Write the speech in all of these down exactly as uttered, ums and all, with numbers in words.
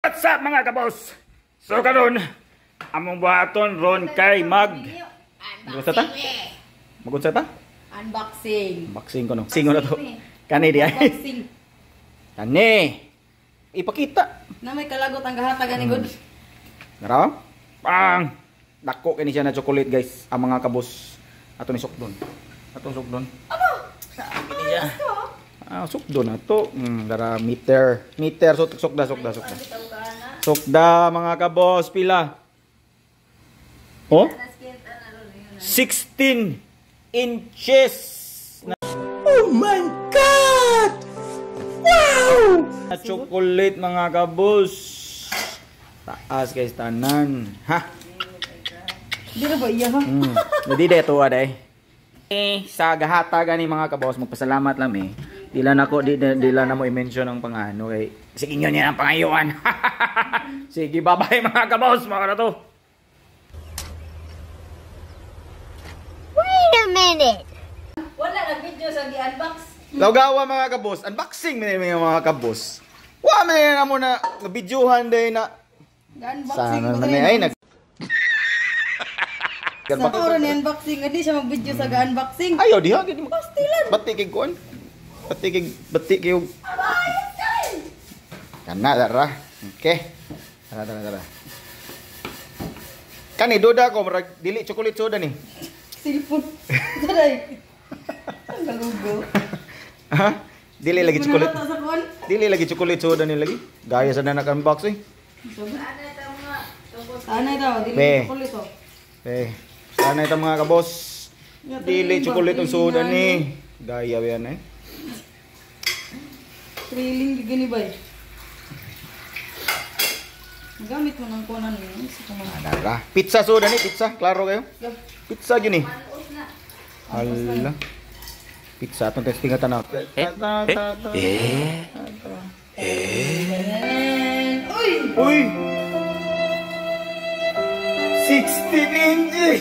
What's up mga kabos? So karon among buhaton ron kay mag Magunsa ta? Magunsa ta? Unboxing. Unboxing ko no. Singo na to. Kani di ay. Unboxing. Kani. Ipakita. Na may kalagot ang gahatag ani god. Nara? Pang. Dako kini siya na chocolate guys. Ang mga kabos ato ni sukdon. Atong sukdon. Ano? Kini siya. Ah, sukdon ato. Hmm, dara meter. Meter suk sukda sukda sukda. Sukda mga kabos pila. Oh? sixteen inches. Oh my god! Wow! Chocolate mga kabos. Taas guys tanan. Ha? Di na ba iya ha? Hmm. Hindi deto aday. Eh, sa gahata gani mga kabos, magpasalamat lang eh. Dila nako di dila na mo i-mention ang pangano kay sige inyo niya ang pangayuan. Sige, bye-bye mga kabos, mga to. Wait a minute. Wala na video sa gi-unbox. Lawgawa mga kabos, unboxing man mga mga kabos. Wa man na mo na videohan day na. Unboxing Sana ko man tayo. ay nag Sa oras ni unboxing, hindi siya mag-video sa ga-unboxing. Ayaw diha gid mo. Pastilan. Bati kay kuan. Bati kay bati kay kana dara. Okay. Tara tara tara. Kani doda ko murag dili chocolate soda ni. Cellphone. Daray. Ang galugo. Ha? Dili lagi chocolate. Manalata sa kuwan. Dili lagi chocolate soda ni lagi. Gaya sa na unboxing. Sana ito, dili Be. chocolate to. Eh, sana ito mga kabos. Dili chocolate ang soda ni. Gaya yan eh. Thrilling gini ba eh. Magamit mo ng kunan niyo sa kumain. Adara. Pizza soda ni, pizza. Klaro kayo? Yup. Pizza yun eh. Hala. Pizza. Itong testing ata na. Eh? Eh? And, uy! Uy! sixteen inches!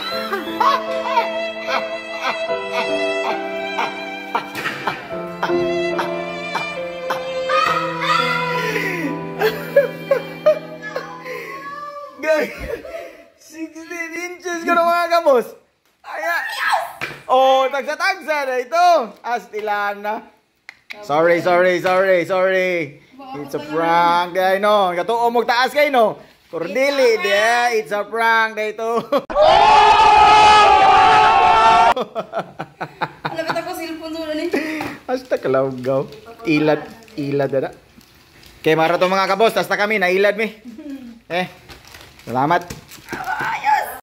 Guys! sixteen inches ka na mga kabos! Aya! Oh, tagsa-tagsa na ito! Astilana! Sorry, sorry, sorry, sorry! It's a prank, day no. Katuo mo taas kay no. Cordili, dia, it's a prank day to. Lapit ako cellphone sa ni. Hasta kalawgaw. Ilad, ilad na. Okay, mara to mga kabos, tas na kami, nailad mi. Eh, salamat.